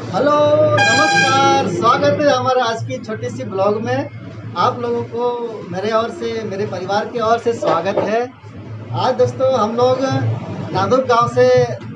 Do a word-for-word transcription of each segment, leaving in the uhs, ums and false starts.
Hello, नमस्कार। स्वागत है हमारे आज की छोटी सी ब्लॉग में। आप लोगों को मेरे ओर से, मेरे परिवार की ओर से स्वागत है। आज दोस्तों हम लोग नादुक गांव से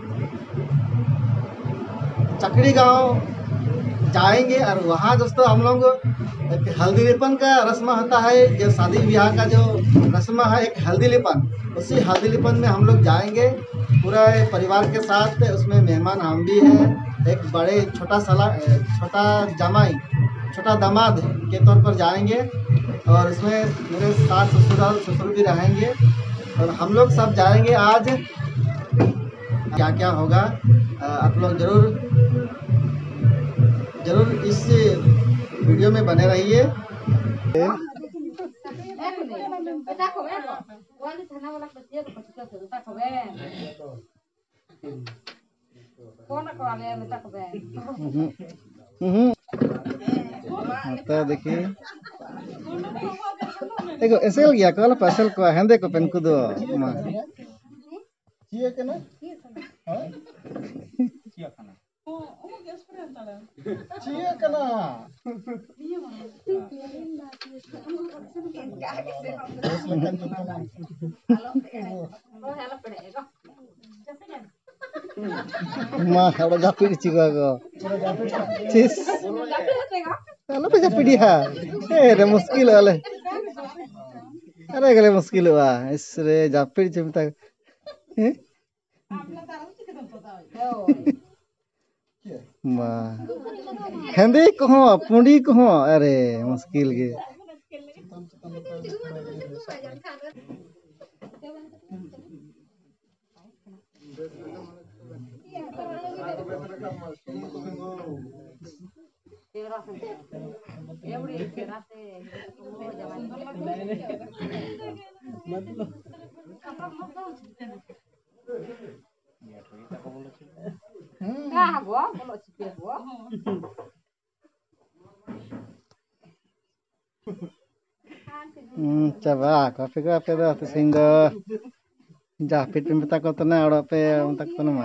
चकड़ी गांव जाएंगे और वहाँ दोस्तों हम लोग एक हल्दी लेपन का रस्म होता है, जो शादी ब्याह का जो रस्म है, एक हल्दी लेपन। उसी हल्दी लेपन में हम लोग जाएंगे पूरा परिवार के साथ। उसमें मेहमान हम भी हैं, एक बड़े छोटा साला छोटा जमाई छोटा दामाद के तौर पर जाएंगे और उसमें मेरे सास ससुर ससुर भी रहेंगे और हम लोग सब जाएंगे। आज क्या क्या होगा आप लोग जरूर जरूर इस वीडियो में बने रहिए। तो देखिए एगो एसेल गया कल पैसल को हेंदे को पेन कुदो मा चिए के ना हां चिया खाना ओ गैस पर अंतला चिए के ना मा हड़ा जापिर चिगा गो चिस हेलो पे जापिड़ी हा ए रे मुश्किल वाले अरे गले मुश्किल हुआ इस रे जापिर चिमता हैं मा हेंदी को हो पुंडी को हो अरे मुश्किल गे Hmm, coba kopi ko apa dah tu sehingga japit minta kau tu na orang apa minta kau tu nama.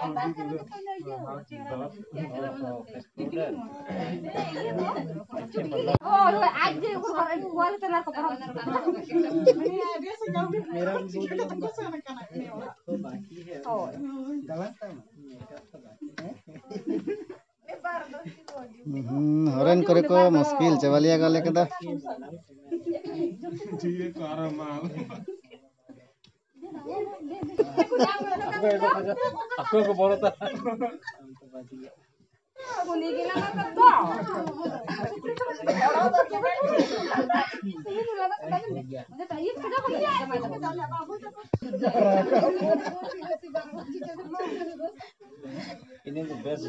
Hmm, orang kore ko muskil cewaliya gale kada. Jiye ko aramal. Aku ko boro ta. Aku ni gila na to. Ini tuh best.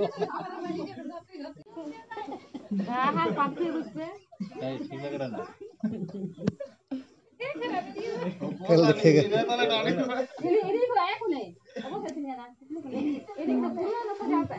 हाँ हाँ पाँच रुपए नहीं ठीक लग रहा ना कल देखेगा ini ini itu aku nih apa satunya nak ini kebetulan apa siapa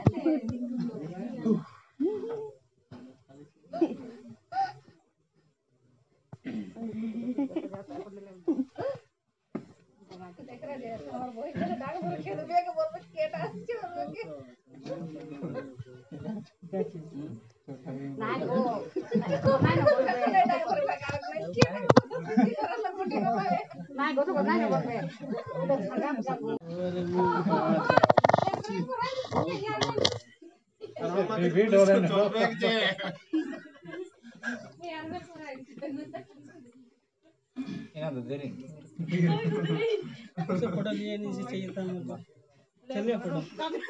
photo लिए नहीं चाहिए था चलिए फोटो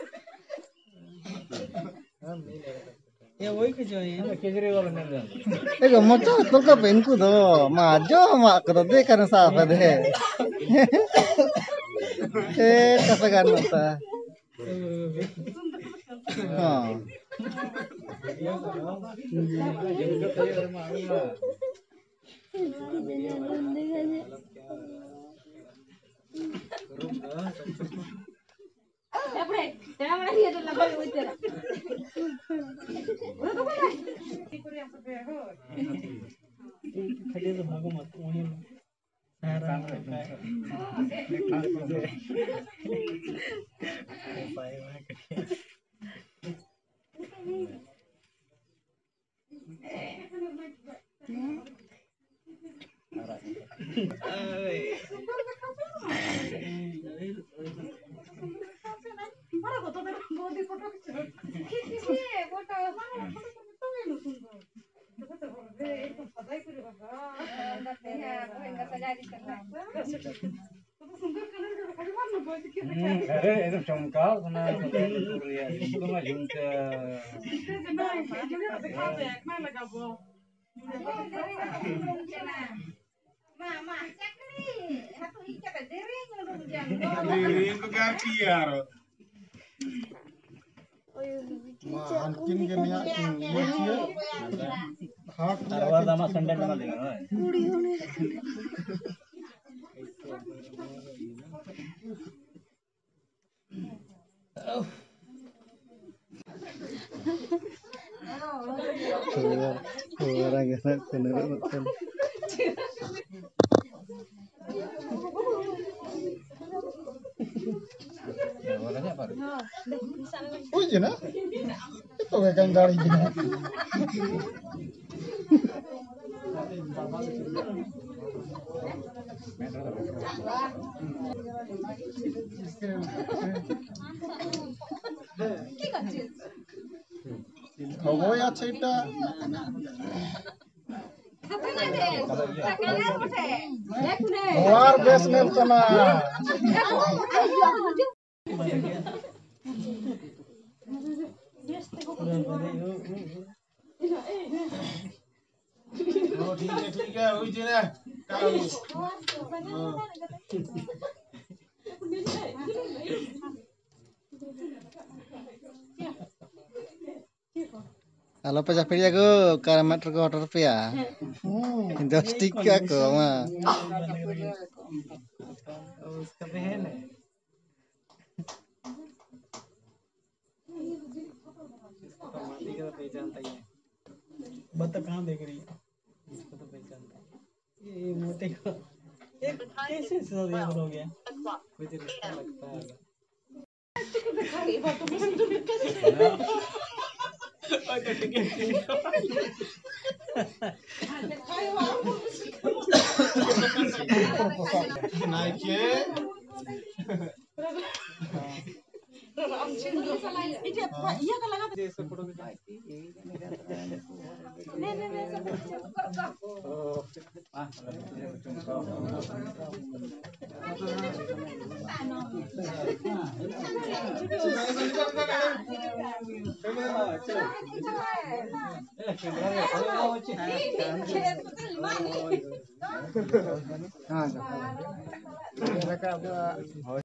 ये वही के जो है केजरीवाल ने एगो मचा तो का पेन को दो माजो मा को दे कर साफ दे ए कैसे करना था हां Apre, te va a ver si te la voy a meter. Uno तो बोला कोरिया पर देखो खड़े तो भागो मत वहीं सारा अरे एकदम चमकाओ ना इसको मैं झुमका Mama, cakri, hatu ikat dering lu jam. Dering ko ganti yaro. Mahankin ke niya mochia hak Arwah sama sandal mana dengar? Kudi hone. orang yang benar betul. Oh iya na? Itu kayak garing gini. খবর আছে এটা war base মেলতো না Oh ठीक है ठीक है हुई जी ना Halo Pak Jafri aku karamat recorder pe ya. Indostik aku mah. उसका बहन है इसको माटी का पहचानता ही है बता कहाँ देख रही है इसको तो पहचानता है ये मोटे को ये कैसे सर हो गया कुछ रिश्ता लगता है Nike हाँ